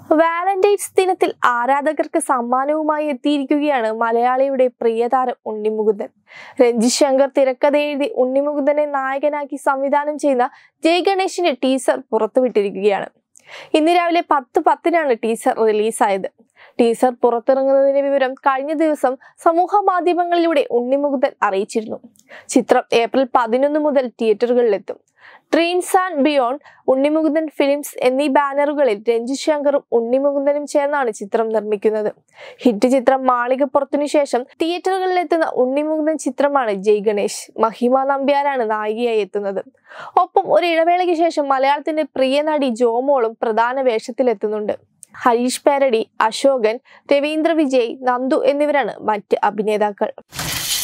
Valentine's ദിനത്തിൽ ആരാധകർക്ക് സമ്മാനവുമായി എത്തിയിരിക്കുകയാണ് മലയാളിയുടെ പ്രിയതാരം ഉണ്ണിമുകുന്ദൻ. രഞ്ജിത് ശങ്കർ തിരക്കഥ എഴുതി ഉണ്ണിമുകുന്ദനെ നായകനാക്കി സംവിധാനം ചെയ്യുന്ന ജയ് ഗണേഷിന്റെ ടീസർ പുറത്തുവിട്ടിരിക്കുകയാണ്. ഇന്ന് രാവിലെ 10:10 ടീസർ റിലീസായത്. ടീസർ പുറത്തിറങ്ങുന്നതിന്റെ വിവരം കഴിഞ്ഞ ദിവസം സമൂഹ മാധ്യമങ്ങളിലൂടെ ഉണ്ണിമുകുന്ദൻ അറിയിച്ചിരുന്നു. ചിത്രം ഏപ്രിൽ 11 മുതൽ തിയേറ്ററുകളിലെത്തും. Dreams and Beyond, Unni Mukundan films എന്നീ ബാനറുകളിൽ രഞ്ജിത് ശങ്കറും ഉണ്ണിമുകുന്ദനും ചേർന്നാണ് ചിത്രം നിർമ്മിക്കുന്നത്. ഹിറ്റ് ചിത്രം മാളികപ്പുറത്തിനു ശേഷം തിയേറ്ററുകളിലെത്തുന്ന ഉണ്ണിമുകുന്ദൻ ചിത്രമാണ് ജയ് ഗണേഷ്. മഹിമ നമ്പ്യാരാണ് നായികയായി എത്തുന്നത്. ഒപ്പം ഒരു ഇടവേളയ്ക്ക് ശേഷം മലയാളത്തിന്റെ പ്രിയ നടി ജോമോളും പ്രധാന വേഷത്തിലെത്തുന്നുണ്ട്. ഹരീഷ് പേരടി, അശോകൻ, രവീന്ദ്ര വിജയ്, നന്ദു എന്നിവരാണ് മറ്റ് അഭിനേതാക്കൾ.